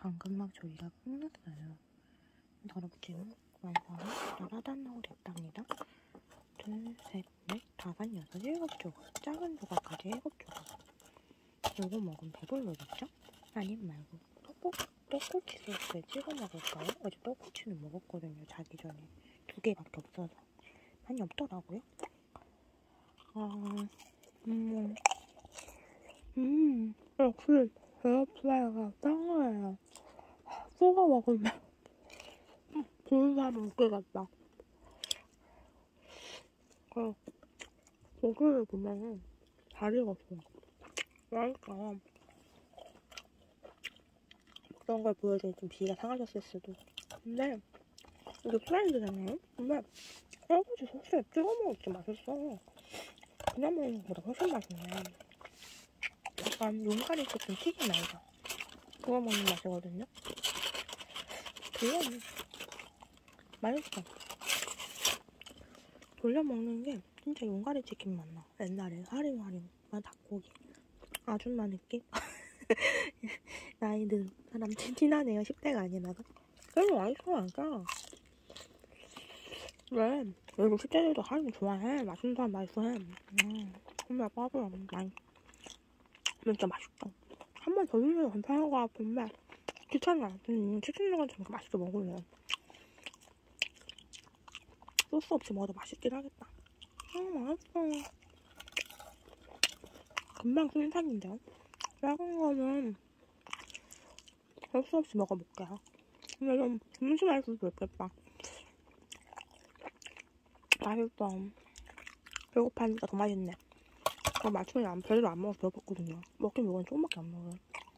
방금 막 저희가 끝났어요. 더럽지만 완성이 따다단하고 됐답니다. 둘, 셋, 넷, 다섯, 여섯, 일곱 조각. 작은 조각까지 7조각. 요거 먹으면 배불러겠죠? 아님 말고 떡꼬치 소스에 찍어 먹을까요? 어제 떡꼬치는 먹었거든요. 자기 전에 2개밖에 없어서 많이 없더라고요. 역시 에어프라이어가 짱이에요. 쏘가 먹으면 고기살이 웃게 같다. 고기를 보면은 잘 익었어. 그러니까 그런 걸 보여주니 좀 비위가 상하셨을 수도. 근데 이게 프라이드잖아요? 근데 떡꼬치 소스에 찍어 먹을게 맛있어. 그냥 먹는 것보다 훨씬 맛있네. 약간 용가리 볶은 튀김 알죠? 그거 먹는 맛이거든요. 그건 맛있어. 돌려 먹는 게 진짜 용가리 치킨 맛나. 옛날에 하링하링 닭고기 아줌마 느낌? 나이 든 사람 티나네요. 10대가 아니라서. 그래도 맛있어. 진짜. 왜? 외국 10대들도 하링 좋아해. 맛있는 사람 맛있어해. 근데 빠져요. 진짜 맛있다. 한 번 더 주면 괜찮은 것 같은데 귀찮아. 치킨 누가좀 맛있게 먹을래. 소스 없이 먹어도 맛있긴 하겠다. 맛있어. 금방 순삭인데요? 작은 거는 소스 없이 먹어볼게요. 근데 좀 심심할 수도 있겠다. 맛있어. 배고파니까 더 맛있네. 저 아침에 별로 안 먹어서 배고팠거든요. 먹긴 먹으면 조금밖에 안 먹어요.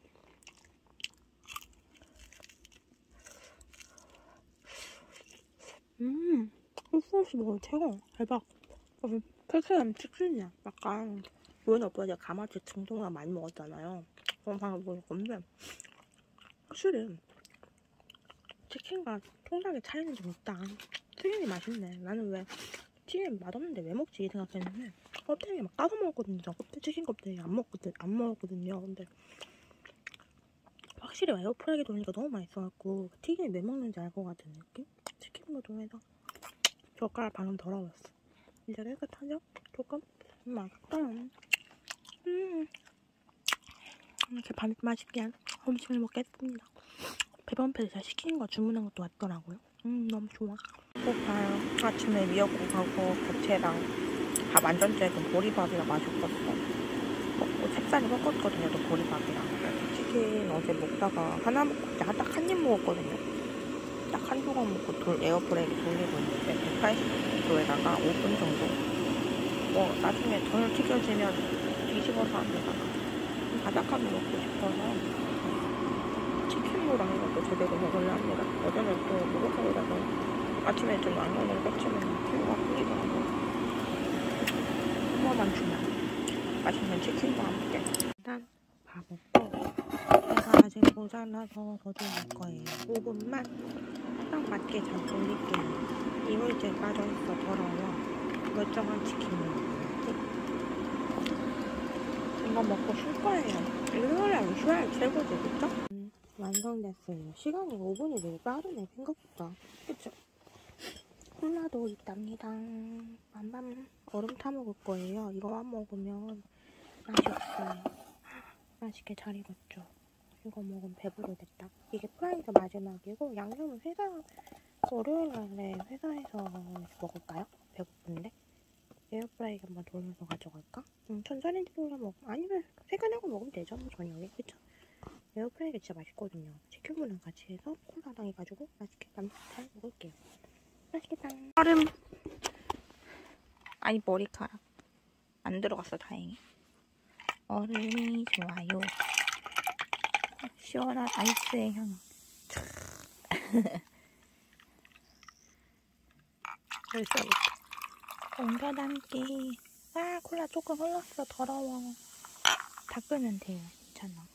소스 없이 먹으면 최고. 대박. 팩트남 치킨이야. 약간 우연히 오빠가 제가 가마치 증통을 많이 먹었잖아요. 그런 방금 먹을 건데 확실히 치킨과 통닭의 차이는 좀 있다. 튀김이 맛있네. 나는 왜 튀김이 맛없는데 왜 먹지? 이 생각했는데 껍데기 막 까서 먹었거든요. 치킨 껍데기 안 먹었거든요. 근데 확실히 에어프라이기 돌리니까 너무 맛있어갖고 튀김이 왜 먹는지 알 것 같은 느낌? 치킨으로 해서 젓가락 방금 더러웠어. 이제 깨끗하죠? 조금? 맛있다. 이렇게 맛있게 음식을 먹겠습니다. 배번패에서 시킨 거 주문한 것도 왔더라고요. 너무 좋아. 배고파요. 아침에 미역국하고 부채랑 밥 완전 쬐은 보리밥이랑 맛있었어. 먹고 색살이 섞었거든요. 또 보리밥이랑. 치킨 어제 먹다가 하나 먹고 딱 한 입 먹었거든요. 딱 한 조각 먹고 에어프라이기 돌리고 있는데 180도에다가 5분 정도. 나중에 전을 튀겨지면 뒤집어서 합니다. 바삭하게 먹고 싶어서 치킨무랑 이것도 제대로 먹으려 합니다. 어제는 또 목욕하느라서 아침에 좀 양념을 꽂히면 피부가 풀리더라고요. 한번만 주면 맛있는 치킨과 함께 일단 밥 먹고 제가 아직 모자라서 더 돌릴 거예요. 5분만 딱 맞게 잘 돌릴게요. 이물질 빠져있어 더러워. 멀쩡한 치킨을 먹어야지. 이거 먹고 쉴 거예요. 일요일에 쉬어야 최고지, 그쵸? 완성됐어요. 시간이 5분이 되게 빠르네, 생각보다. 그쵸? 콜라도 있답니다. 맘맘 얼음 타 먹을 거예요. 이거만 먹으면 맛이 없어요. 맛있게 잘 익었죠? 이거 먹으면 배부르겠다. 이게 프라이가 마지막이고 양념은 월요일날에 회사에서 먹을까요? 배고픈데? 에어프라이기 한번 돌면서 가져갈까? 천천히 돌려 먹으면 아니면 퇴근하고 먹으면 되죠, 뭐 저녁에. 그쵸? 에어프라이기 진짜 맛있거든요. 치킨무랑 같이 해서 콜라랑 해가지고 맛있게 잘 먹을게요. 맛있겠다. 얼음. 아니 머리카락 안 들어갔어. 다행히. 얼음이 좋아요. 시원한 아이스의 향. 벌써 옮겨 담기. 콜라 조금 흘렀어. 더러워. 닦으면 돼요. 괜찮아.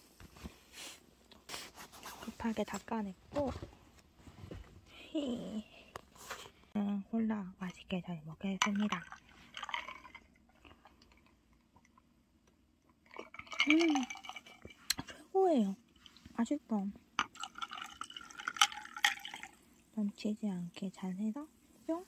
급하게 닦아냈고 콜라 맛있게 잘 먹겠습니다. 최고예요. 맛있어. 넘치지 않게 잘 해서 뿅!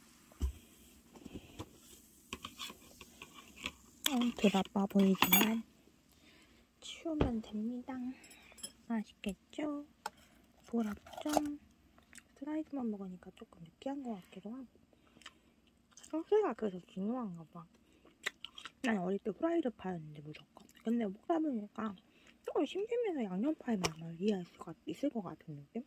덜 아파 보이지만 치우면 됩니다. 맛있겠죠? 보랍점. 프라이드만 먹으니까 조금 느끼한 것 같기도 하고 소스가 그래서 중요한가 봐. 난 어릴 때 프라이드 파였는데 무조건. 근데 먹다 보니까 조금 심심해서 양념파의 맛을 이해할 수가 있을 것 같은 느낌?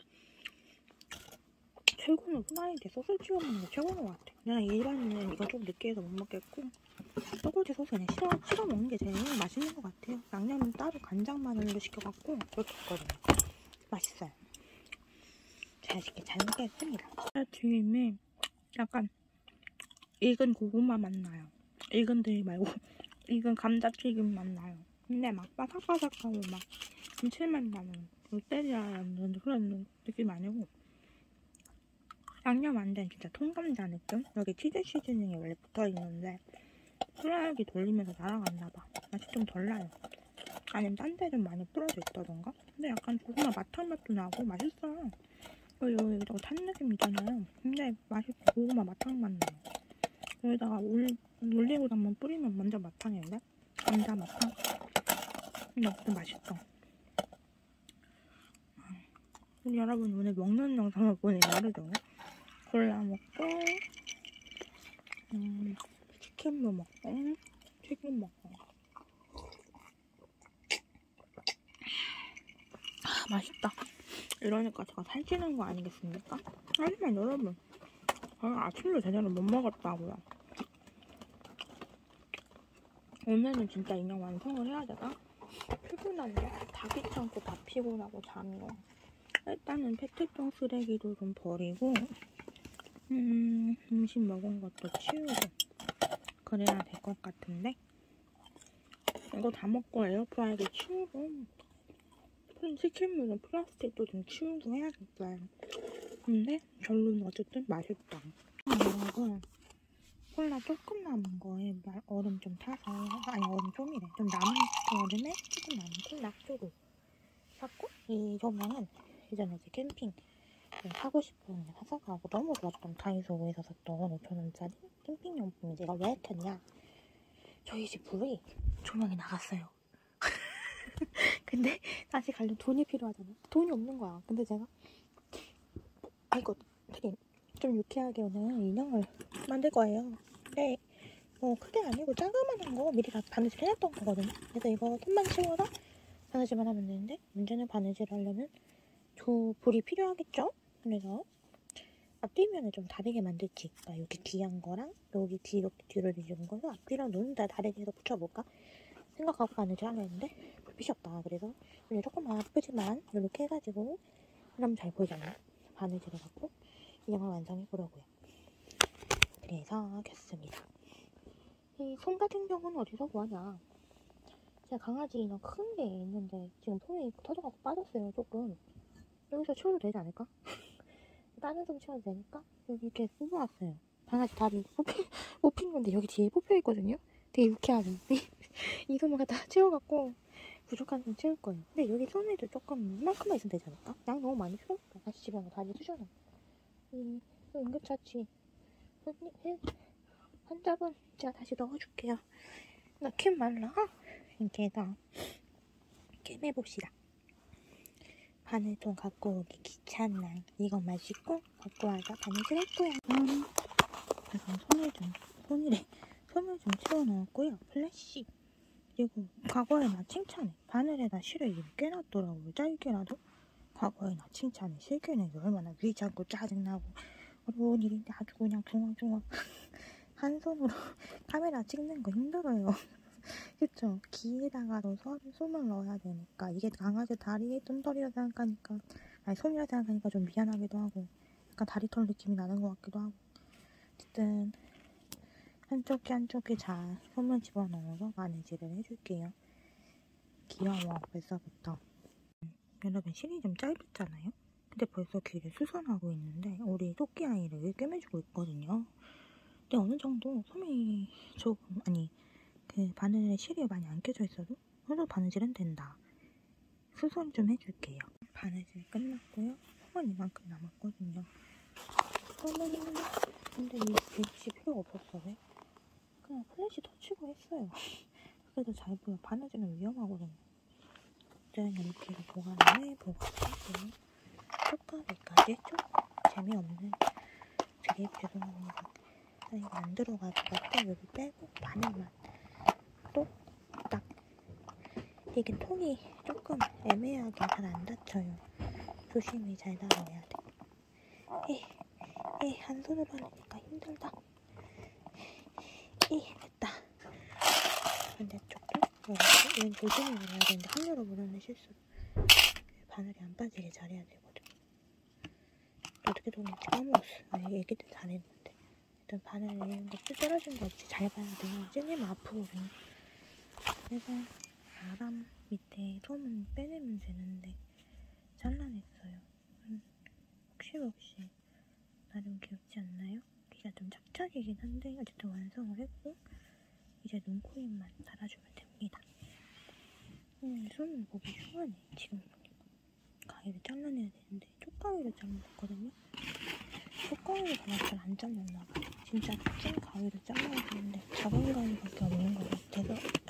최고는 프라이드에 소스 찍어 먹는 게 최고인 것 같아. 그냥 일반인은 이거 좀 느끼해서 못 먹겠고 소고기 소스 그냥 찍어 먹는 게 제일 맛있는 것 같아요. 양념은 따로 간장 마늘로 시켜갖고 그렇게 했거든요. 맛있어요. 맛있게 잘 먹겠습니다. 튀김이 약간 익은 고구마 맛 나요. 익은 들이 말고 익은 감자튀김 맛 나요. 근데 막 바삭바삭하고 막 감칠맛 나는 롯데리아라는 그런 느낌 아니고 양념 안 된 진짜 통감자 느낌? 여기 치즈 시즈닝이 원래 붙어있는데 후라이기 돌리면서 날아갔나봐. 맛이 좀 덜 나요. 아니면 딴 데 좀 많이 뿌려져 있다던가? 근데 약간 고구마 마탕맛도 나고 맛있어요. 여기 탄 느낌이잖아요. 근데 맛있고 고구마 마탕맛 나요. 여기다가 올리고당 한번 뿌리면 완전 마탕인데? 감자 마탕? 너무 맛있어. 여러분 오늘 먹는 영상을 보니 다르죠? 골라 먹고 치킨도 먹고 튀김 먹고 맛있다. 이러니까 제가 살찌는 거 아니겠습니까? 하지만 여러분 아침도 제대로 못 먹었다고요. 오늘은 진짜 인형 완성을 해야 되나? 피곤한데? 다 귀찮고 다 피곤하고 잠이 와. 일단은 페트병 쓰레기도 좀 버리고 음식 먹은 것도 치우고 그래야 될 것 같은데 이거 다 먹고 에어프라이기 치우고 치킨물은 플라스틱도 좀 치우고 해야겠어요. 근데 결론은 어쨌든 맛있다. 여러분 콜라 조금 남은 거에 얼음 좀 타서 아니 얼음 좀이래. 좀 남은 얼음에 조금 남은 콜라 쪼고 샀고 이 조명은 예전에 이제 캠핑 사고 싶었는데 사서 가고 너무 좋았던 다이소에서 샀던 5,000원짜리 캠핑용품인데 이걸 왜 켰냐? 저희 집 불이 조명이 나갔어요. 근데 다시 가려면 돈이 필요하잖아. 돈이 없는 거야. 근데 제가 이거 되게 좀 유쾌하게 오늘 인형을 만들 거예요. 근데 크게 아니고 작은 거 미리 다 바느질 해놨던 거거든요. 그래서 이거 손만 치워서 바느질만 하면 되는데 문제는 바느질 하려면 불이 필요하겠죠? 그래서 앞뒷면을 좀 다르게 만들지. 그러니까 여기 귀한 거랑 여기 뒤로 뒤집은 거서 앞뒤랑 눈 다 다르게 해서 붙여볼까 생각하고 바느질 하려 했는데 불빛이 없다. 그래서 그냥 조금 아프지만 이렇게 해가지고 그럼 잘 보이잖아요. 바느질 해갖고 인형을 완성해보려고요. 그래서 켰습니다. 이 솜 같은 경우는 어디서 구하냐? 제가 강아지 인형 큰 게 있는데 지금 솜이 터져갖고 빠졌어요. 조금 여기서 치워도 되지 않을까? 다른 솜 치워도 되니까 여기 이렇게 뽑아왔어요. 강아지 다리 뽑힌 건데 여기 뒤에 뽑혀있거든요. 되게 유쾌하게 이 솜을 갖다 치워갖고 부족한 솜 치울 거예요. 근데 여기 솜에도 조금 이만큼만 있으면 되지 않을까? 양 너무 많이 필요 없어. 다시 집어넣어. 다시 쑤셔놔. 이 응급처치 환자분 제가 다시 넣어줄게요. 넣긴 말라. 이렇게 해서 깨매봅시다. 바늘통 갖고 오기 귀찮나. 이것만 씻고 갖고 와서 바느질 할 거야. 그래서 손을 좀 치워놓았고요. 플래시. 그리고 과거에 나 칭찬해. 바늘에다 실을 이렇게 놨더라고요. 짧게라도. 과거에 나 칭찬해. 실게는 얼마나 귀찮고 짜증나고 어려운 일인데 아주 그냥 중얼중얼 한 손으로 카메라 찍는 거 힘들어요. 그쵸? 귀에다가도 솜을 넣어야 되니까 이게 강아지 다리에 뜸털이라 생각하니까 아니 솜이라 생각하니까 좀 미안하기도 하고 약간 다리털 느낌이 나는 것 같기도 하고 어쨌든 한쪽에 잘 솜을 집어넣어서 바느질을 해줄게요. 귀여워 벌써부터. 여러분 실이 좀 짧았잖아요? 근데 벌써 귀를 수선하고 있는데 우리 토끼 아이를 꿰매주고 있거든요. 근데 어느 정도 솜이 조금 그 바늘에 실이 많이 안 껴져 있어도 그래도 바느질은 된다. 수선 좀 해줄게요. 바느질 끝났고요. 솜은 이만큼 남았거든요. 근데 이 빛이 필요가 없었어. 왜? 그냥 플래시 터치고 했어요. 그래도 잘 보여. 바느질은 위험하거든요. 어쨌든 이렇게 보관을 보관하고 촉감기까지 좀 재미없는 드립 죄송합니다. 이거 안 들어가지고 여기 빼고 바늘만 똑딱. 이게 통이 조금 애매하게 잘 안 닫혀요. 조심히 잘 닫아야 돼. 한 손으로 하니까 힘들다. 됐다. 반대쪽도 얘는 조심히 해야 되는데 한 여러 번은 실수. 바늘이 안 빠지게 잘해야 되거든. 어떻게 돌릴지 까먹었어. 얘기들 잘했는데 일단 바늘 이런 거 떨어진 거 없이 잘 봐야 돼요. 찔리면 아프거든요. 그래서 바람 밑에 솜은 빼내면 되는데 잘라냈어요. 혹시 나름 귀엽지 않나요? 귀가 좀 착착이긴 한데 어쨌든 완성을 했고 이제 눈, 코, 입만 달아주면 됩니다. 손은 보기 흉하네. 지금 가위를 잘라내야 되는데 쪽가위로 잘라냈거든요. 쪽가위로 잘라서 잘 안 잘렸나봐요. 진짜 찐 가위로 잘라야 되는데 작은 가위밖에 없는 것 같아서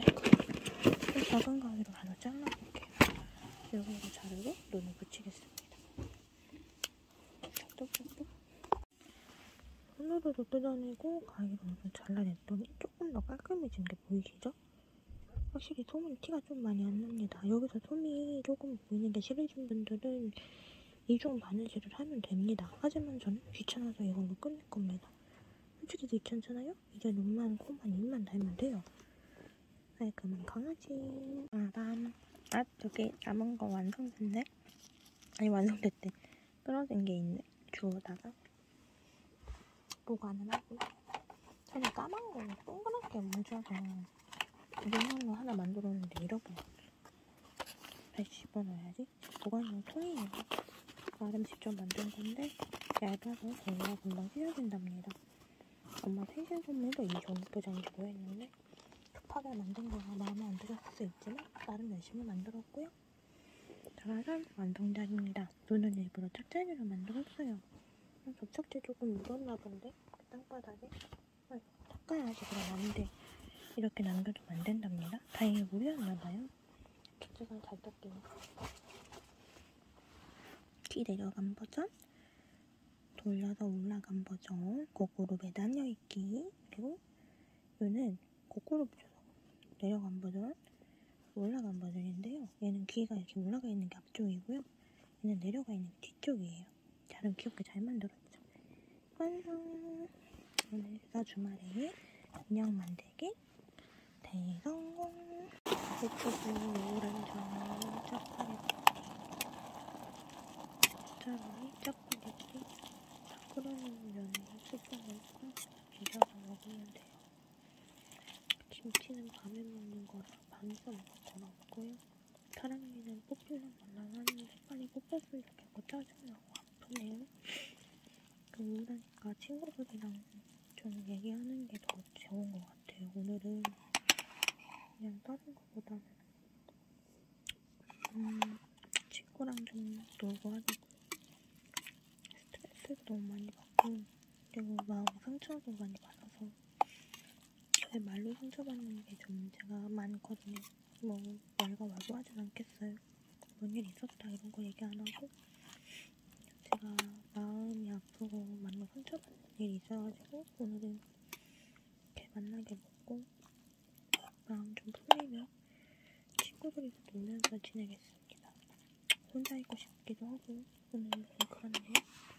작은 가위로 하나 잘라볼게요. 이거로 자르고 눈을 붙이겠습니다. 뚝뚝뚝. 손으로도 뜯어내고 가위로도 잘라냈더니 조금 더 깔끔해진 게 보이시죠? 확실히 솜은 티가 좀 많이 안 납니다. 여기서 솜이 조금 보이는 게 싫으신 분들은 이중 바느질을 하면 됩니다. 하지만 저는 귀찮아서 이걸로 끝낼 겁니다. 솔직히 귀찮잖아요? 이제 눈만, 코만, 입만 달면 돼요. 깔끔한 강아지. 저기 남은 거 완성됐네? 아니 완성됐대. 떨어진 게 있네. 주워다가 보관을 하고. 저는 까만 거 동그랗게 뭉쳐서 눈으로 하나 만들었는데 잃어버렸어. 다시 집어넣어야지. 보관용 통이에요. 나름 직접 만든 건데 얇아서 저희가 금방 찢어진답니다. 엄마 생신 선물도 이 종이 포장지로 했는데 급하게 만든 거라 마음에 안 드셨을 수 있지만 나름 열심히 만들었고요. 짜라란 완성작입니다. 눈은 일부러 짝짝이로 만들었어요. 접착제 조금 묻었나 본데 땅바닥에 닦아야지 그럼 안돼. 이렇게 남겨두면 안 된답니다. 다행히 물이었나봐요. 접착은 잘 닦이네. 키 내려간 버전, 돌려서 올라간 버전, 거꾸로 매달려 있기, 그리고 얘는 거꾸로 붙여서 내려간 버전, 올라간 버전인데요. 얘는 귀가 이렇게 올라가 있는 게 앞쪽이고요. 얘는 내려가 있는 게 뒤쪽이에요. 나름 귀엽게 잘 만들었죠. 완성! 오늘 휴가 주말에 인형 만들기 대성공! 예쁘고 노란색 짜파게티 짜파게티 짜파게티 다 끓여놓은 면에 수프 넣고 비벼서 먹으면 돼요. 김치는 밤에 먹는 거라 밤새 먹을 건 없고요. 사랑니는 뽑히면 말랑하는데 빨리 뽑혔으면 좋겠고 짜증나고 아프네요. 그러니까 친구들이랑 좀 얘기하는 게 더 좋은 것 같아요. 오늘은 그냥 다른 거보다는 친구랑 좀 놀고 하려고. 스트레스도 너무 많이 받고 그리고 마음 상처도 많이 받아서 제 말로 상처받는 게 좀 문제가 많거든요. 뭐 왈가왈부 하진 않겠어요. 뭔 일 있었다 이런 거 얘기 안 하고 제가 마음이 아프고 많이 상처받는 일이 있어가지고 오늘은 이렇게 만나게 먹고 마음 좀 풀리며 친구들이랑 놀면서 지내겠습니다. 혼자 있고 싶기도 하고 오늘 그렇네요.